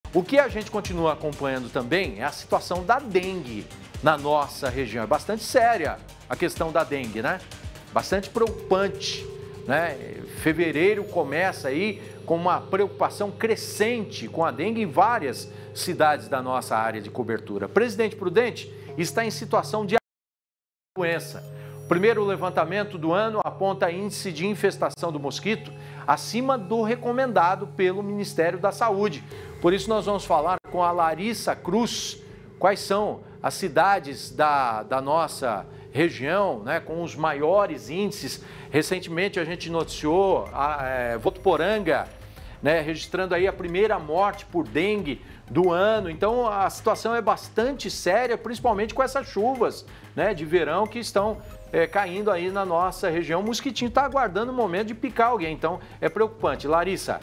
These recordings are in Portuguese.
O que a gente continua acompanhando também é a situação da dengue na nossa região. É bastante séria a questão da dengue, né? Bastante preocupante, né? Fevereiro começa aí com uma preocupação crescente com a dengue em várias cidades da nossa área de cobertura. Presidente Prudente está em situação de doença. O primeiro levantamento do ano aponta índice de infestação do mosquito acima do recomendado pelo Ministério da Saúde. Por isso nós vamos falar com a Larissa Cruz, quais são as cidades da nossa região, né, com os maiores índices. Recentemente a gente noticiou Votuporanga, né, registrando aí a primeira morte por dengue do ano. Então a situação é bastante séria, principalmente com essas chuvas, né, de verão que estão caindo aí na nossa região. O mosquitinho está aguardando o momento de picar alguém, então é preocupante. Larissa.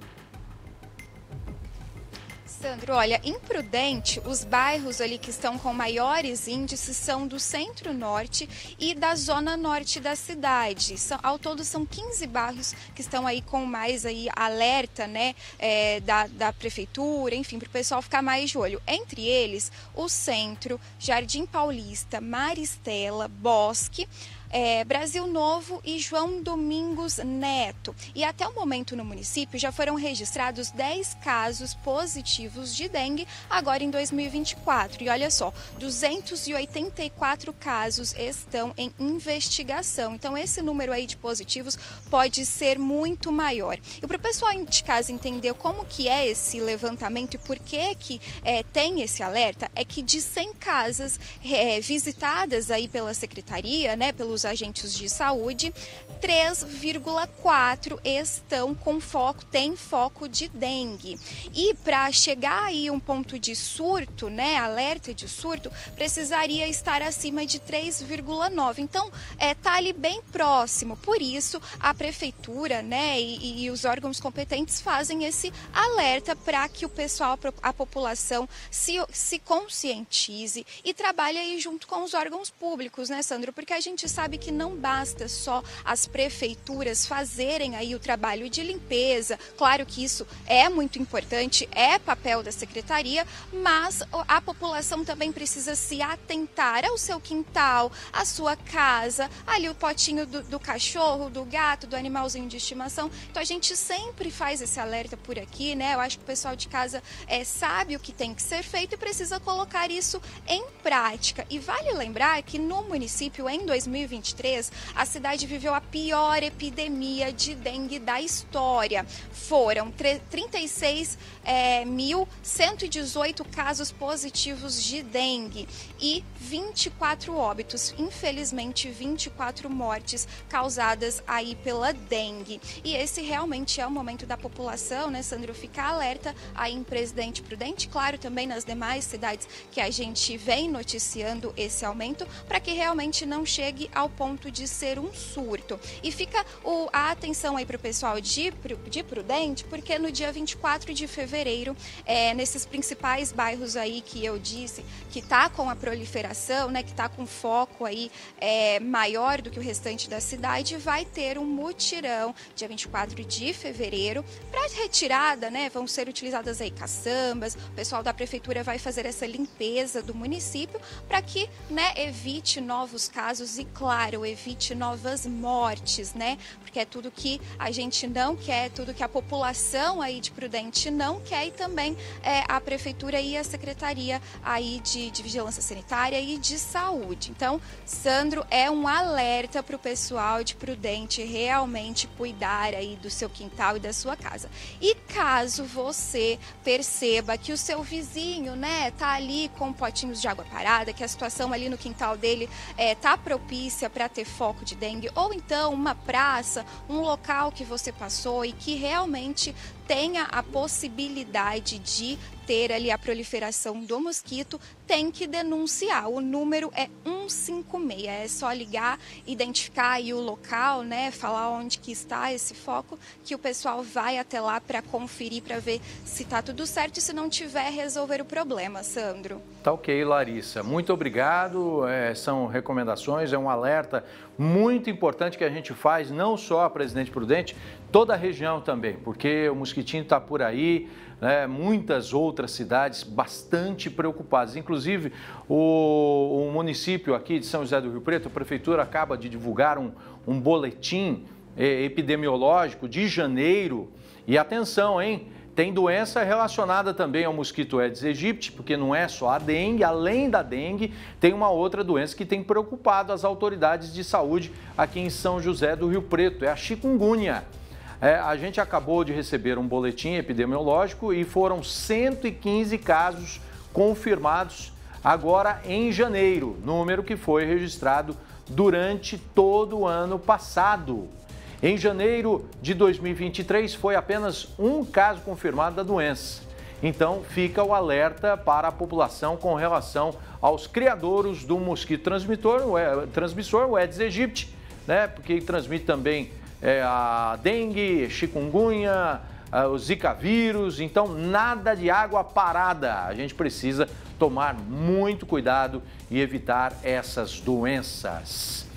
Sandro, olha, em Prudente, os bairros ali que estão com maiores índices são do centro-norte e da zona norte da cidade. Ao todo são 15 bairros que estão aí com mais aí alerta, né, da prefeitura, enfim, para o pessoal ficar mais de olho. Entre eles, o centro, Jardim Paulista, Maristela, Bosque, Brasil Novo e João Domingos Neto. E até o momento no município já foram registrados 10 casos positivos de dengue agora em 2024. E olha só, 284 casos estão em investigação. Então esse número aí de positivos pode ser muito maior. E para o pessoal de casa entender como que é esse levantamento e por que tem esse alerta, é que de 100 casas visitadas aí pela secretaria, né, pelos agentes de saúde, 3,4 estão com tem foco de dengue. E para chegar aí um ponto de surto, né, alerta de surto, precisaria estar acima de 3,9. Então, tá ali bem próximo. Por isso, a prefeitura, né, e os órgãos competentes fazem esse alerta para que o pessoal, a população se conscientize e trabalhe aí junto com os órgãos públicos, né, Sandro? Porque a gente sabe que não basta só as prefeituras fazerem aí o trabalho de limpeza. Claro que isso é muito importante, é papel da secretaria, mas a população também precisa se atentar ao seu quintal, à sua casa, ali o potinho do cachorro, do gato, do animalzinho de estimação. Então a gente sempre faz esse alerta por aqui, né? Eu acho que o pessoal de casa sabe o que tem que ser feito e precisa colocar isso em prática. E vale lembrar que no município, em 2023, a cidade viveu a pior epidemia de dengue da história. Foram 36.118 casos positivos de dengue e 24 óbitos. Infelizmente, 24 mortes causadas aí pela dengue. E esse realmente é o momento da população, né, Sandro, ficar alerta aí em Presidente Prudente, claro, também nas demais cidades que a gente vem noticiando esse aumento, para que realmente não chegue ao ponto de ser um surto. E fica a atenção aí para o pessoal de Prudente, porque no dia 24 de fevereiro, nesses principais bairros aí que eu disse, que está com a proliferação, né, que está com foco aí maior do que o restante da cidade, vai ter um mutirão dia 24 de fevereiro para retirada, né, vão ser utilizadas aí caçambas, o pessoal da prefeitura vai fazer essa limpeza do município para que, né, evite novos casos e, claro, evite novas mortes, né, porque é tudo que a gente não quer, tudo que a população aí de Prudente não quer, e também a prefeitura e a secretaria aí de vigilância sanitária e de saúde. Então, Sandro, é um alerta para o pessoal de Prudente realmente cuidar aí do seu quintal e da sua casa. E caso você perceba que o seu vizinho, né, tá ali com potinhos de água parada, que a situação ali no quintal dele tá propícia para ter foco de dengue, ou então uma praça, um local que você passou e que realmente tenha a possibilidade de ter ali a proliferação do mosquito, tem que denunciar. O número é 156, é só ligar, identificar aí o local, né, falar onde que está esse foco, que o pessoal vai até lá para conferir, para ver se está tudo certo e se não tiver, resolver o problema, Sandro. Tá ok, Larissa. Muito obrigado. São recomendações, é um alerta muito importante que a gente faz, não só a Presidente Prudente, toda a região também, porque o mosquitinho está por aí, né? Muitas outras cidades bastante preocupadas. Inclusive, o município aqui de São José do Rio Preto, a prefeitura acaba de divulgar um boletim epidemiológico de janeiro. E atenção, hein? Tem doença relacionada também ao mosquito Aedes aegypti, porque não é só a dengue, além da dengue, tem uma outra doença que tem preocupado as autoridades de saúde aqui em São José do Rio Preto, é a chikungunya. A gente acabou de receber um boletim epidemiológico e foram 115 casos confirmados agora em janeiro, número que foi registrado durante todo o ano passado. Em janeiro de 2023, foi apenas um caso confirmado da doença. Então, fica o alerta para a população com relação aos criadouros do mosquito transmissor, o Aedes aegypti, né? Porque ele transmite também a dengue, chikungunya, o zika vírus. Então, nada de água parada. A gente precisa tomar muito cuidado e evitar essas doenças.